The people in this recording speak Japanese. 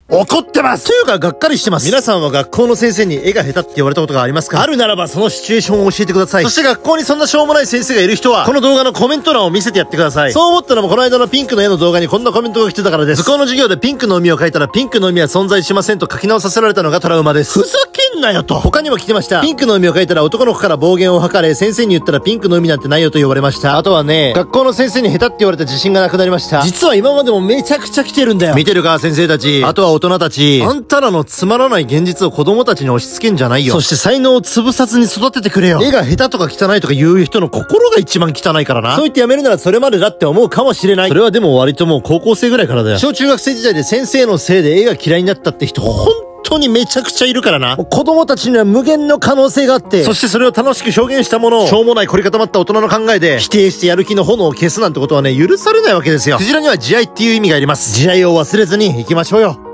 怒ってますというか、がっかりしてます。皆さんは学校の先生に絵が下手って言われたことがありますか？あるならばそのシチュエーションを教えてください。そして学校にそんなしょうもない先生がいる人は、この動画のコメント欄を見せてやってください。そう思ったのもこの間のピンクの絵の動画にこんなコメントが来てたからです。図工の授業でピンクの海を描いたらピンクの海は存在しませんと書き直させられたのがトラウマです。ふざけんなよと。他にも来てました。ピンクの海を描いたら男の子から暴言を吐かれ、先生に言ったらピンクの海なんてないよと言われました。あとはね、学校の先生に下手って言われた自信がなくなりました。実は今までもめちゃくちゃ来てるんだよ。見てるか先生たち。あとは大人たち。あんたらのつまらない現実を子供たちに押し付けんじゃないよ。そして才能を潰さずに育ててくれよ。絵が下手とか汚いとか言う人の心が一番汚いからな。そう言ってやめるならそれまでだって思うかもしれない。それはでも割ともう高校生ぐらいからだよ。小中学生時代で先生のせいで絵が嫌いになったって人本当にめちゃくちゃいるからな。子供たちには無限の可能性があって、そしてそれを楽しく表現したものをしょうもない凝り固まった大人の考えで否定してやる気の炎を消すなんてことはね、許されないわけですよ。クジラには慈愛っていう意味があります。慈愛を忘れずに行きましょうよ。